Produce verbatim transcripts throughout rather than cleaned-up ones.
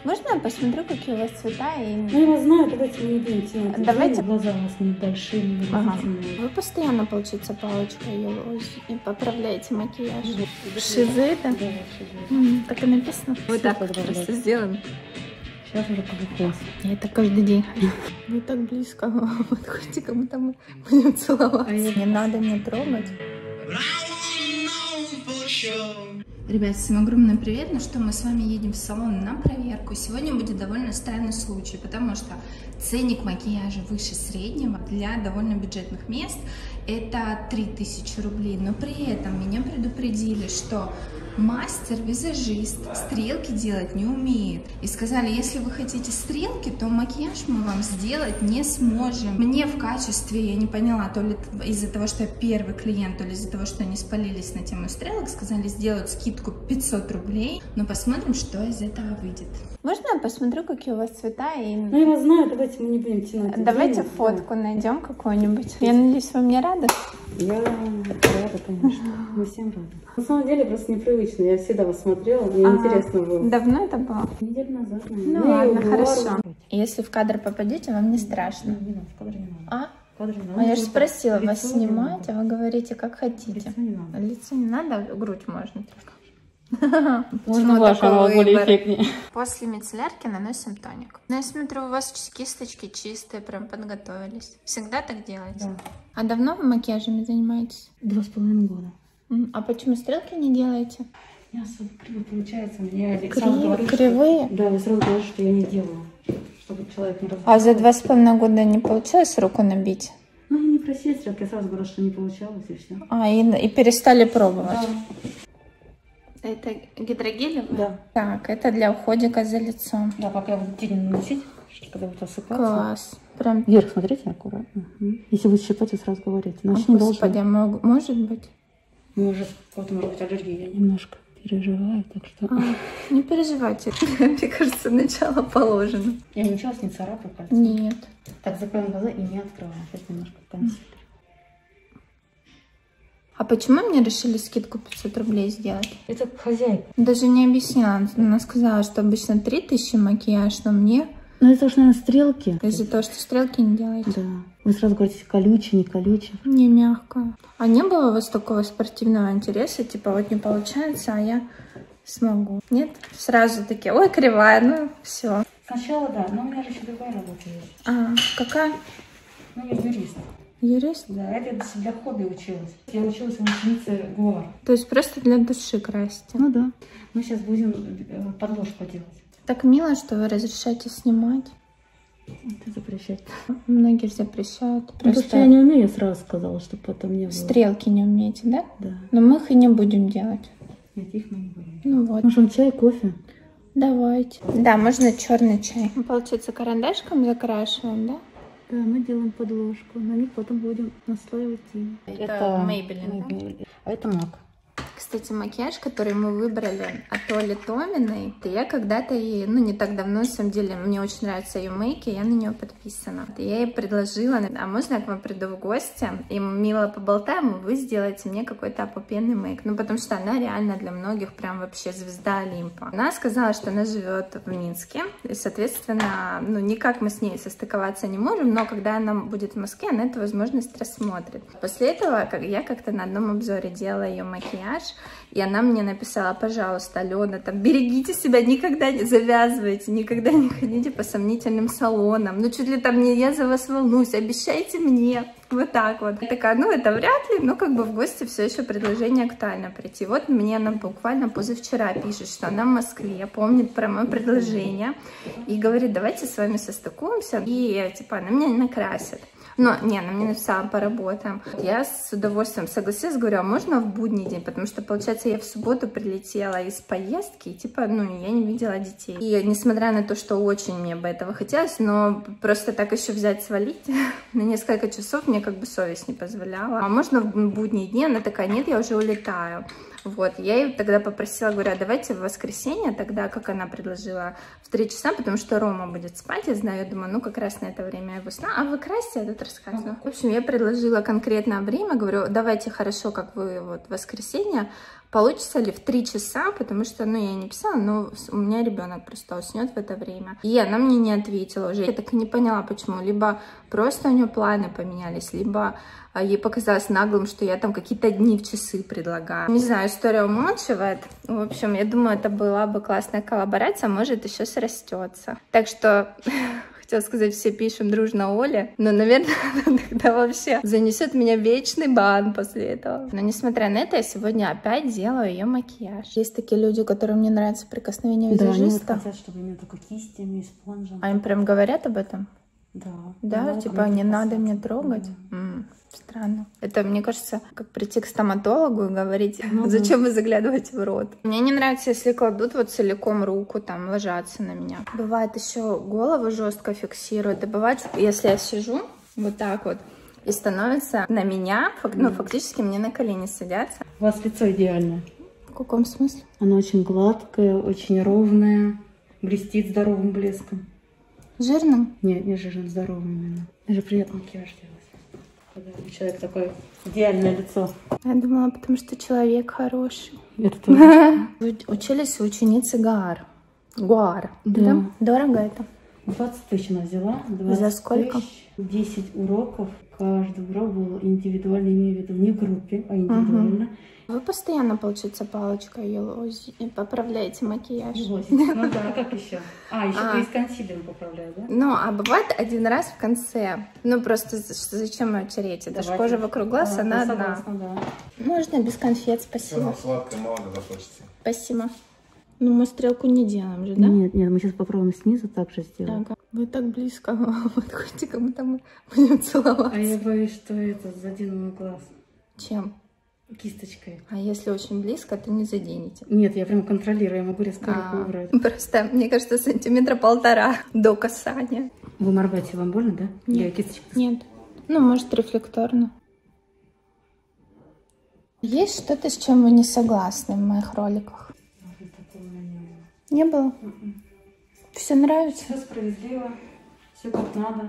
Можно я посмотрю, какие у вас цвета? И... Ну, я знаю, давайте мы идем тянуть. Давайте. Глаза у нас небольшие, ага. Вы постоянно, получается, палочкой и поправляете макияж. Шизы, да? Да, шизы. М-м, так и написано. Вот так просто сделано. Сейчас уже получилось. Я это каждый день. Вы так близко подходите, кому-то мы будем целоваться. Не надо меня трогать. Ребят, всем огромный привет! Ну что, мы с вами едем в салон на проверку. Сегодня будет довольно странный случай, потому что ценник макияжа выше среднего для довольно бюджетных мест. Это три тысячи рублей, но при этом меня предупредили, что мастер-визажист стрелки делать не умеет. И сказали, если вы хотите стрелки, то макияж мы вам сделать не сможем. Мне в качестве, я не поняла, то ли из-за того, что я первый клиент, то ли из-за того, что они спалились на тему стрелок, сказали, сделают скидку пятьсот рублей. Но посмотрим, что из этого выйдет. Можно я посмотрю, какие у вас цвета? И... Ну, я знаю, давайте мы не будем тянуть. Давайте время, фотку да. найдем какую-нибудь. Я надеюсь, вы мне рады? Я рада, конечно. Мы всем рады. На самом деле, просто непривычно. Я всегда вас смотрела, мне а, интересно было. Давно это было? Неделю назад, наверное. Ну, ну ладно, хорошо. Если в кадр попадете, вам не страшно. Не, не надо, в кадр не надо. А? Кадр не надо. А я же спросила вас снимать, а вы говорите, как хотите. Лицо не надо. Лицо не надо, грудь можно только. Можно ваша, она более эффектнее. После мицеллярки наносим тоник. Но я смотрю, у вас кисточки чистые, прям подготовились. Всегда так делаете? Да. А давно вы макияжами занимаетесь? Два с половиной года. А почему стрелки не делаете? Не особо криво получается. Мне Кри... говорю, Кривые? Что... Да, я сразу говорю, что я не делаю, чтобы человек не разбирался. А за два с половиной года не получилось руку набить? Ну, я не просила стрелки, я сразу говорю, что не получалось, и все. А, и, и перестали пробовать? Да. Это гидрогелевый? Да. Так, это для уходика за лицом. Да, пока я буду тень наносить, когда будет осыпаться. Класс. Прям... Вверх смотрите аккуратно. Угу. Если вы щипать, сразу говорите. Но О, Господи, а мог... может быть? Может, вот может быть аллергия. Я немножко переживаю, так что... А, не переживайте. Мне кажется, начало положено. Я ничего с не царапаю пальцем? Нет. Так, закроем глаза и не открываем. Сейчас немножко консилер. А почему мне решили скидку пятьсот рублей сделать? Это хозяйка. Даже не объяснила. Она сказала, что обычно три тысячи макияж, но мне... Ну это уж, наверное, стрелки. Из-за того, что стрелки не делаете? Да. Вы сразу говорите, колючий, не колючий. Не мягкая. А не было у вас такого спортивного интереса? Типа вот не получается, а я смогу. Нет? Сразу такие, ой, кривая, ну все. Сначала да, но у меня же еще другая работа есть. А, какая? Ну я юрист. Юрист? Да, это для хобби училась. Я училась в ученице ГУАР. То есть просто для души красите? Ну да. Мы сейчас будем подложку делать. Так мило, что вы разрешаете снимать. Это запрещать. Многие запрещают. Просто... Потому что я не умею, я сразу сказала, чтобы потом не было. Стрелки не умеете, да? Да. Но мы их и не будем делать. Нет, их мы не будем. Ну вот. Может, чай, кофе? Давайте. Да, можно черный чай. Мы, получается, карандашком закрашиваем, да? Да, мы делаем подложку, на них потом будем наслаивать тень. Это, это Maybelline, да? А это MAC. Кстати, макияж, который мы выбрали от Оли Томиной, я когда-то ей, ну не так давно, на самом деле, мне очень нравятся ее мейки, я на нее подписана. Я ей предложила, а можно я к вам приду в гости, и мы мило поболтаем, и вы сделаете мне какой-то опупенный мейк. Ну потому что она реально для многих прям вообще звезда Олимпа. Она сказала, что она живет в Минске, и, соответственно, ну никак мы с ней состыковаться не можем, но когда она будет в Москве, она эту возможность рассмотрит. После этого я как-то на одном обзоре делала ее макияж, и она мне написала, пожалуйста, Алена, там, берегите себя, никогда не завязывайте, никогда не ходите по сомнительным салонам, ну, чуть ли там не я за вас волнуюсь, обещайте мне, вот так вот. Я такая, ну, это вряд ли, но как бы в гости все еще предложение актуально прийти. Вот мне она буквально позавчера пишет, что она в Москве, помнит про мое предложение, и говорит, давайте с вами состыкуемся, и, типа, она меня накрасит. Но, не, она мне написала, поработаем. Я с удовольствием согласилась, говорю, а можно в будний день? Потому что, получается, я в субботу прилетела из поездки, и, типа, ну, я не видела детей. И несмотря на то, что очень мне бы этого хотелось, но просто так еще взять, свалить на несколько часов мне как бы совесть не позволяла. А можно в будние дни? Она такая, нет, я уже улетаю. Вот, я ее тогда попросила, говорю, а давайте в воскресенье, тогда, как она предложила, в три часа, потому что Рома будет спать, я знаю, я думаю, ну, как раз на это время его сна, а вы красите, я тут рассказываю. В общем, я предложила конкретное время, говорю, давайте хорошо, как вы вот в воскресенье, получится ли в три часа, потому что, ну, я не писала, но у меня ребенок просто уснет в это время. И она мне не ответила уже. Я так и не поняла, почему. Либо просто у нее планы поменялись, либо ей показалось наглым, что я там какие-то дни в часы предлагаю. Не знаю, история умалчивает. В общем, я думаю, это была бы классная коллаборация, может, еще срастется. Так что... Хотела сказать, все пишем дружно Оле, но, наверное, тогда вообще занесет меня вечный бан после этого. Но, несмотря на это, я сегодня опять делаю ее макияж. Есть такие люди, которым мне нравится прикосновение визажиста. Да, они хотят, чтобы именно только кистями, спонжем. А им прям говорят об этом? Да. Да, да типа не надо меня трогать? Да. М-м, странно. Это, мне кажется, как прийти к стоматологу и говорить, ну, зачем вы заглядываете в рот. Мне не нравится, если кладут вот целиком руку, там, ложатся на меня. Бывает еще голову жестко фиксируют, и бывает, если я сижу вот так вот, и становится на меня, ну, фактически мне на колени садятся. У вас лицо идеальное. В каком смысле? Оно очень гладкое, очень ровное, блестит здоровым блеском. Жирным? Нет, не жирным, здоровым именно. Даже приятно макияж делать. Когда у человека такое идеальное лицо. Я думала, потому что человек хороший. Это тоже. Учились у ученицы Гаар. Гуар. Да. Дорого это? двадцать тысяч она взяла. За сколько? десять уроков. Каждый урок был индивидуально, имею в виду не в группе, а индивидуально. Угу. Вы постоянно, получается, палочкой ее поправляете макияж. Ну да, как еще? А, еще а. Из консилером поправляю, да? Ну, а бывает один раз в конце. Ну, просто зачем ее тереть? Это же кожа вокруг глаз, а, она одна. Согласна, да. Можно без конфет, спасибо. Все, сладкое мало, когда хочется. Спасибо. Ну, мы стрелку не делаем же, да? Нет, нет, мы сейчас попробуем снизу так же сделать. Ага. Вы так близко подходите, как будто мы будем целоваться. А я боюсь, что это задену мой глаз. Чем? Кисточкой. А если очень близко, то не заденете? Нет, я прям контролирую, я могу резко руку убрать. Просто, мне кажется, сантиметра полтора до касания. Вы моргаете, вам больно, да? Нет. Я кисточкой. Нет. Ну, может, рефлекторно. Есть что-то, с чем вы не согласны в моих роликах? Не было? Mm-mm. Все нравится? Все справедливо, все как надо.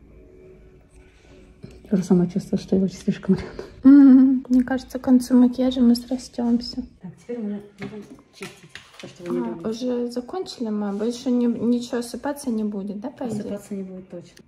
Я уже сама чувствую, что я очень слишком рядом. Mm-hmm. Мне кажется, к концу макияжа мы срастемся. Так, теперь мы будем чистить то, что вы не а, любите. Уже закончили мы? Больше не, ничего осыпаться не будет, да, по идее? Осыпаться не будет точно.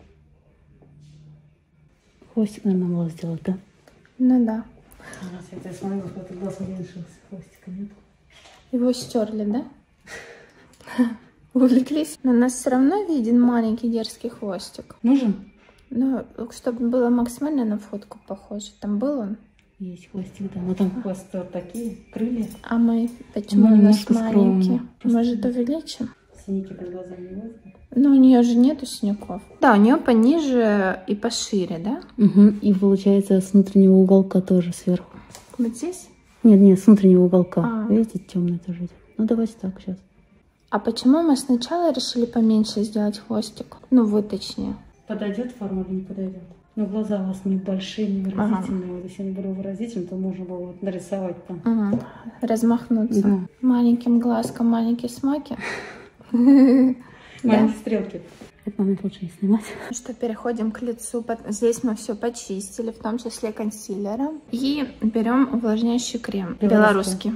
Хвостик, наверное, надо было сделать, да? Ну да. Раз я смотрела, что этот глаз уменьшился, хвостика нет. Его стерли, да? Увлеклись. Но у нас все равно виден маленький дерзкий хвостик. Нужен? Ну, чтобы было максимально на фотку похоже. Там был он? Есть хвостик, да. Но там хвост такие, крылья. А мы почему у нас маленькие? Может, увеличим? Синяки под глазами не возьмут? Ну, у нее же нету синяков. Да, у нее пониже и пошире, да? Угу. И получается с внутреннего уголка тоже сверху. Вот здесь? Нет, нет, с внутреннего уголка. А. Видите, темный тоже идет. Ну, давайте так сейчас. А почему мы сначала решили поменьше сделать хвостик? Ну, вы точнее. Подойдет форма или не подойдет? Но глаза у вас небольшие, не выразительные. Ага. Вот если они были выразительны, то можно было вот нарисовать там. Ага. Размахнуться. Да. Маленьким глазком, маленькие смоки. Маленькие стрелки. Этот момент лучше не снимать. Ну что, переходим к лицу. Здесь мы все почистили, в том числе консилером. И берем увлажняющий крем. Белорусский.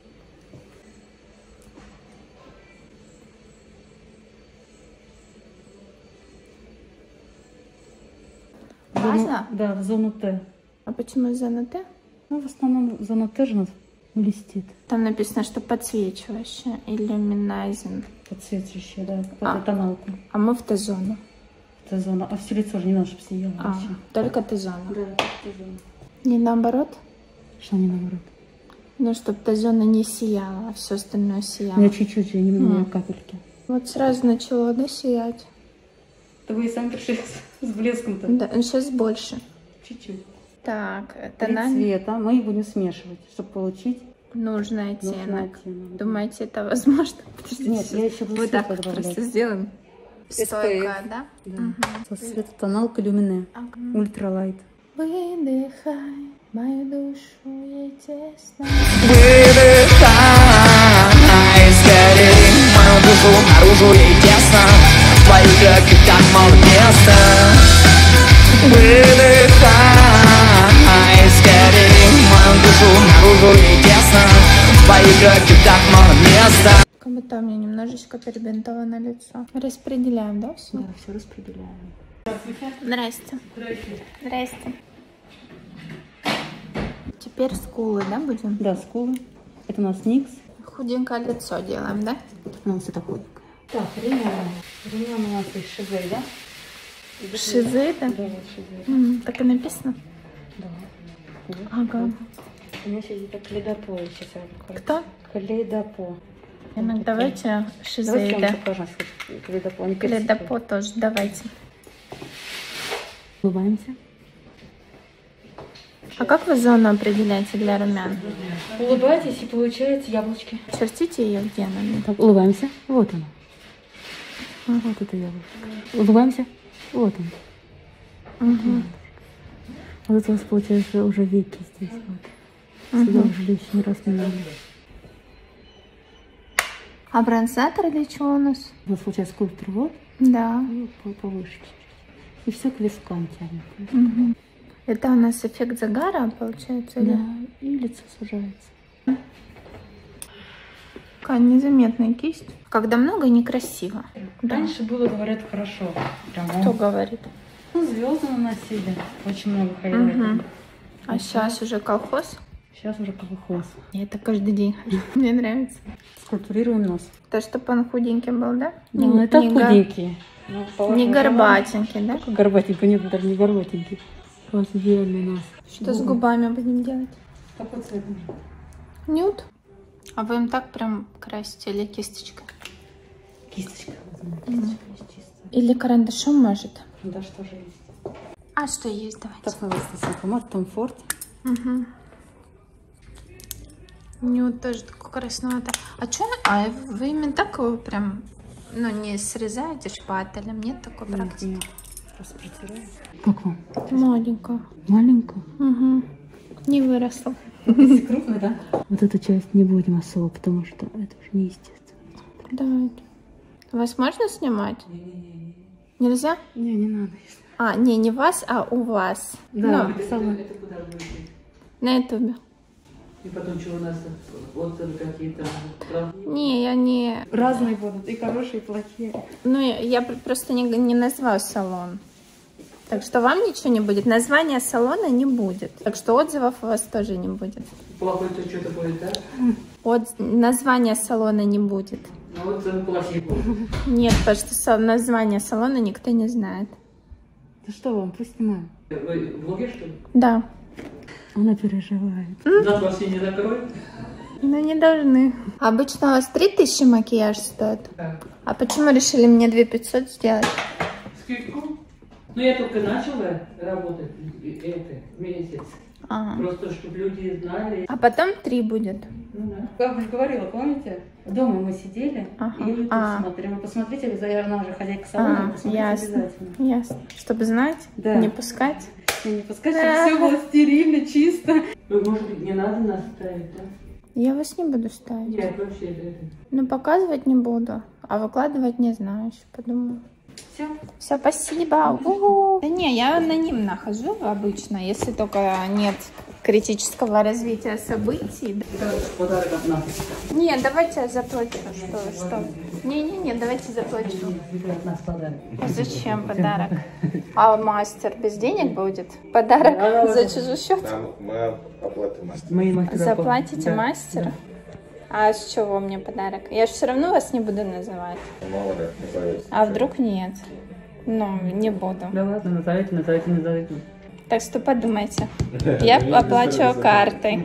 База? Да, в зону Т. А почему зона Т? Ну, в основном зона Т же у нас блестит. Там написано, что подсвечивающая, иллюминайзинг. Подсвечивающая, да, под а, тоналку. А мы в Т-зону. В Т-зону. А все лицо же не надо, чтобы сияло а, вообще. Только Т-зона. Да, только Т-зона. Не наоборот? Что не наоборот? Ну, чтобы Т-зона не сияла, а все остальное сияло. Я чуть-чуть, я немного mm. капельки. Вот сразу начало, да, сиять? Да вы и сами пришли с блеском-то. Да, сейчас больше. Чуть-чуть. Так, Три на... цвета мы их будем смешивать, чтобы получить нужный оттенок. Нужный оттенок. Думаете, это возможно? Подождите, нет, я еще буду вот так просто сделаем. Стойко, да? Да. Угу. Со светотоналка люмине. Ага. Ультралайт. Выдыхай, мою душу ей тесно. Выдыхай скорей, мою душу наружу ей тесно. В твоих графиках мало места. Выдыхай скорей, мою мою душу наружу и тесно. В твоих же так мало места. Как будто у меня немножечко перебинтовано лицо. Распределяем, да, все? Да, все распределяем. Здрасте. Здрасте. Теперь скулы, да, будем? Да, скулы. Это у нас никс. Худенькое лицо делаем, да? У нас это худенькое. Так, румяна. Румяна у нас есть шизы, да? Шизы, да? Да, вот шизы. М, так и написано? Да. Вот. Ага. У меня сейчас где-то калейдопо. Сейчас я покажу. Кто? Калейдопо. Ну, давайте шизы, Давайте я да? вам покажу. Калейдопо. Они Калейдопо тоже, давайте. Улыбаемся. А как вы зону определяете для румян? Улыбайтесь и получаете яблочки. Чертите ее где нам? Так, улыбаемся. Вот она. Вот это яблочко. Улыбаемся. Вот он. Угу. Вот это у вас получается уже веки здесь. Вот. Сюда Угу. уже лишний раз не надо. А бронзатор для чего у нас? У нас получается скульптор вот. Да. И по- повыше чуть-чуть. И все к вискам тянет. Угу. Это у нас эффект загара, получается? Да. Или? И лицо сужается. Какая незаметная кисть. Когда много, некрасиво. Да. Раньше было, говорят, хорошо. Прям, Кто говорит? ну, звезды наносили. Очень много Угу. хайлайтов. А сейчас уже колхоз? Сейчас уже колхоз. Я это каждый день хожу. Мне нравится. Скульптурируем нос. То, чтобы он худенький был, да? Ну, это не го- худенький. Ну, по Не вашим горбатенький, да? словам, горбатенький, нет, даже не горбатенький. У вас идеальный нос. Что с губами будем делать? Какой цвет? Нюд. А вы им так прям красите или кисточкой? Кисточка. Кисточка есть чистая. Или карандашом, может? Да, что же есть? А что есть, давайте. Так называется помада Том Форд. Угу. Нюд тоже такой красноватый. А что? А вы именно так его прям, ну, не срезаете шпателем? Нет такой практики? Нет, просто протираю. Как вам? Маленькая. Маленькая? Угу. Не выросла. Если крупный, да? Вот эту часть не будем особо, потому что это уже неестественно. Давайте. Вас можно снимать? Нельзя? Не, не надо. Если... А, не, не вас, а у вас. Да, Ну, написала. на ютубе. И потом что у нас отзывы какие-то? Правда? Не, я не... Разные будут, и хорошие, и плохие. Ну, я я просто не, не назвала салон. Так что вам ничего не будет. Названия салона не будет. Так что отзывов у вас тоже не будет. Плохой-то что-то будет, да? От... Названия салона не будет. Ну отзывы плохие будут. Нет, потому что са- название салона никто не знает. Да что вам, пусть снимаем. Вы блогер, что ли? Да. Она переживает. Нас вообще не накроют? Ну, не должны. Обычно у вас три тысячи макияж стоит. Да. А почему решили мне две пятьсот сделать? Скидку? Ну я только начала работать это, месяц. Ага. Просто чтобы люди знали. А потом три будет. Ну да. Как я говорила, помните? Дома мы сидели, Ага. и YouTube А. смотрели. Вы посмотрите, она же хозяйка салона, А, посмотрите ясно. обязательно. Ясно. Чтобы знать, Да. не пускать. И не пускай, чтобы все было стерильно, чисто. Ну, может быть, не надо нас ставить, да? Я вас не буду ставить. Нет, вообще это. Ну, показывать не буду. А выкладывать не знаю, еще подумаю. Все. Все, спасибо. У-у-у. Да не, я анонимно хожу обычно, если только нет критического развития событий. Подарок от нас. Не, давайте я заплачу. Что? Что? Не-не-не, давайте заплачу. Это от нас подарок. Зачем подарок? А мастер без денег будет? Подарок за чужой счет? Нам мы оплатим мастер. Мы мастера Заплатите да. мастеру? А с чего мне подарок? Я же все равно вас не буду называть. Мало ли, назовете. А вдруг нет? Ну, не буду. Да ладно, назовите, назовите, назовите. Так что подумайте. Я оплачиваю картой.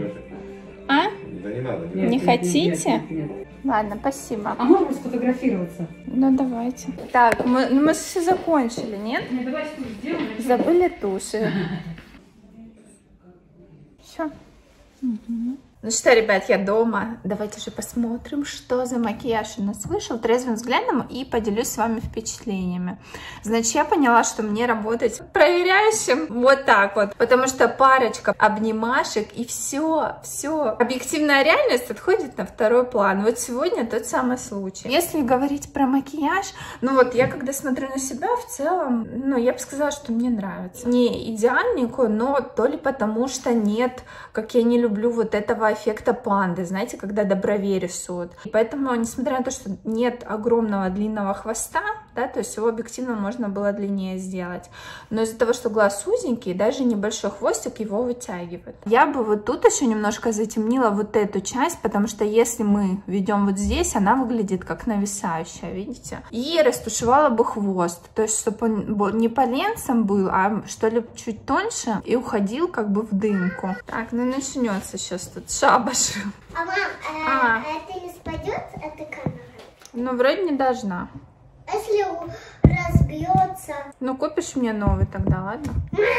А? Да не надо. Нет, Не нет, хотите? нет, нет, нет. Ладно, спасибо. А можно сфотографироваться? Ну, давайте. Так, мы, ну, мы все закончили, нет? Нет, давайте тут сделаем. Забыли туши. Все. Ну что, ребят, я дома. Давайте же посмотрим, что за макияж у нас вышел трезвым взглядом и поделюсь с вами впечатлениями. Значит, я поняла, что мне работать проверяющим вот так вот, потому что парочка обнимашек и все, все. Объективная реальность отходит на второй план. Вот сегодня тот самый случай. Если говорить про макияж, ну вот я когда смотрю на себя, в целом, ну я бы сказала, что мне нравится. Не идеальненькую, но то ли потому, что нет, как я не люблю вот этого эффекта панды, знаете, когда до бровей рисуют. И поэтому, несмотря на то, что нет огромного длинного хвоста, да, то есть его объективно можно было длиннее сделать, но из-за того, что глаз узенький, даже небольшой хвостик его вытягивает. Я бы вот тут еще немножко затемнила вот эту часть, потому что если мы ведем вот здесь, она выглядит как нависающая, видите? И растушевала бы хвост, то есть чтобы он не поленцем был, а что ли чуть тоньше и уходил как бы в дымку. Так, ну начнется сейчас тут шабаш. А мам, а, а. это не спадет, эта камера? Ну вроде не должна. А если разбьется? Ну купишь мне новый тогда, ладно?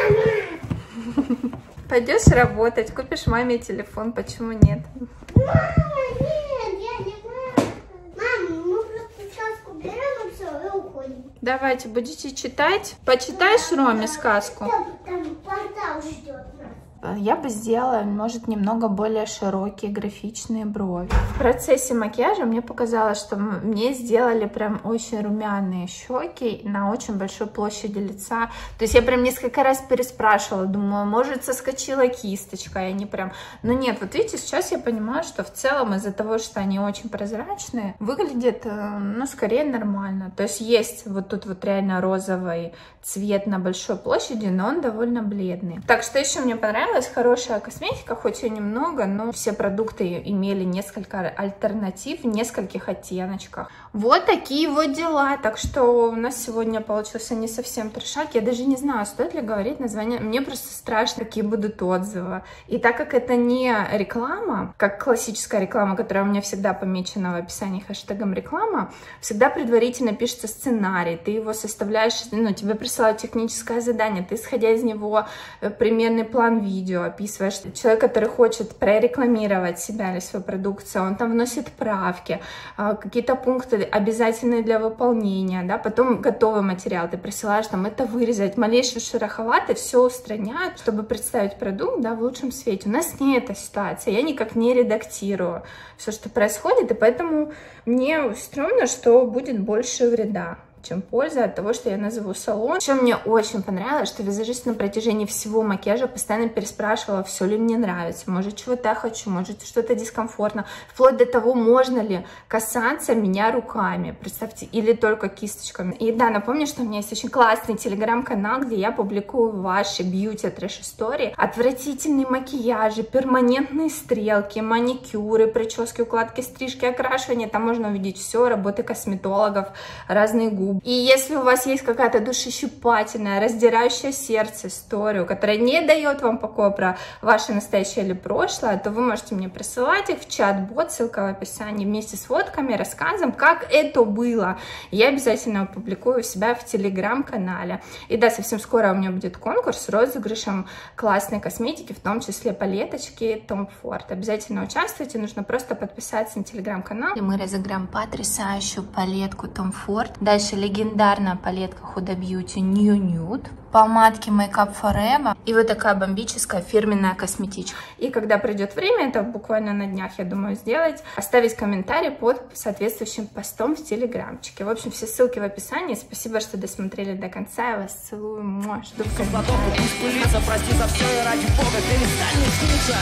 Пойдешь работать, купишь маме телефон, почему нет? Мама, нет, я не знаю. Мам, мы просто сейчас уберем и все, и уходим. Давайте, будете читать? Почитаешь Роме сказку? Там, там портал ждет нас. Я бы сделала, может, немного более широкие графичные брови. В процессе макияжа мне показалось, что мне сделали прям очень румяные щеки на очень большой площади лица. То есть я прям несколько раз переспрашивала, думала, может, соскочила кисточка, и они прям... Но нет, вот видите, сейчас я понимаю, что в целом из-за того, что они очень прозрачные, выглядит, ну, скорее нормально. То есть есть вот тут вот реально розовый цвет на большой площади, но он довольно бледный. Так, что еще мне понравилось? Хорошая косметика, хоть и немного, но все продукты имели несколько альтернатив в нескольких оттеночках. Вот такие вот дела. Так что у нас сегодня получился не совсем трешак. Я даже не знаю, стоит ли говорить название. Мне просто страшно, какие будут отзывы. И так как это не реклама, как классическая реклама, которая у меня всегда помечена в описании хэштегом реклама, всегда предварительно пишется сценарий. Ты его составляешь, ну, тебе присылают техническое задание, ты, исходя из него, примерный план видео видео описываешь. Человек, который хочет прорекламировать себя или свою продукцию, он там вносит правки, какие-то пункты обязательные для выполнения, да, потом готовый материал ты присылаешь, там это вырезать, малейшие шероховаты все устраняют, чтобы представить продукт, да, в лучшем свете. У нас не эта ситуация, я никак не редактирую все, что происходит, и поэтому мне стрёмно, что будет больше вреда, чем польза от того, что я назову салон. Еще мне очень понравилось, что визажист на протяжении всего макияжа постоянно переспрашивала, все ли мне нравится, может, чего-то я хочу, может, что-то дискомфортно, вплоть до того, можно ли касаться меня руками, представьте, или только кисточками. И да, напомню, что у меня есть очень классный телеграм-канал, где я публикую ваши бьюти трэш-истории, отвратительные макияжи, перманентные стрелки, маникюры, прически, укладки, стрижки, окрашивания, там можно увидеть все, работы косметологов, разные губы. И если у вас есть какая-то душещипательная, раздирающая сердце история, которая не дает вам покоя про ваше настоящее или прошлое, то вы можете мне присылать их в чат-бот, ссылка в описании, вместе с фотками, рассказом, как это было. Я обязательно опубликую у себя в телеграм-канале. И да, совсем скоро у меня будет конкурс с розыгрышем классной косметики, в том числе палеточки Tom Ford. Обязательно участвуйте, нужно просто подписаться на телеграм-канал. И мы разыграем потрясающую палетку Tom Ford. Дальше легендарная палетка Huda Beauty New Nude, помадки Make Up Forever и вот такая бомбическая фирменная косметичка. И когда придет время, это буквально на днях, я думаю, сделать, оставить комментарий под соответствующим постом в телеграмчике. В общем, все ссылки в описании. Спасибо, что досмотрели до конца. Я вас целую. Муа, жду в комментариях. Прости за все, и ради бога, перестань мне сниться.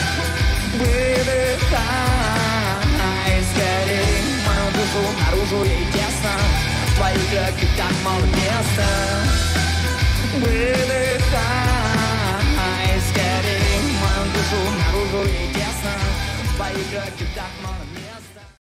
Выдыхай скорей мою душу наружу, ей тесно. В твоих графиках мало места. Выдыхай скорей мою душу наружу, ей тесно. В твоих графиках мало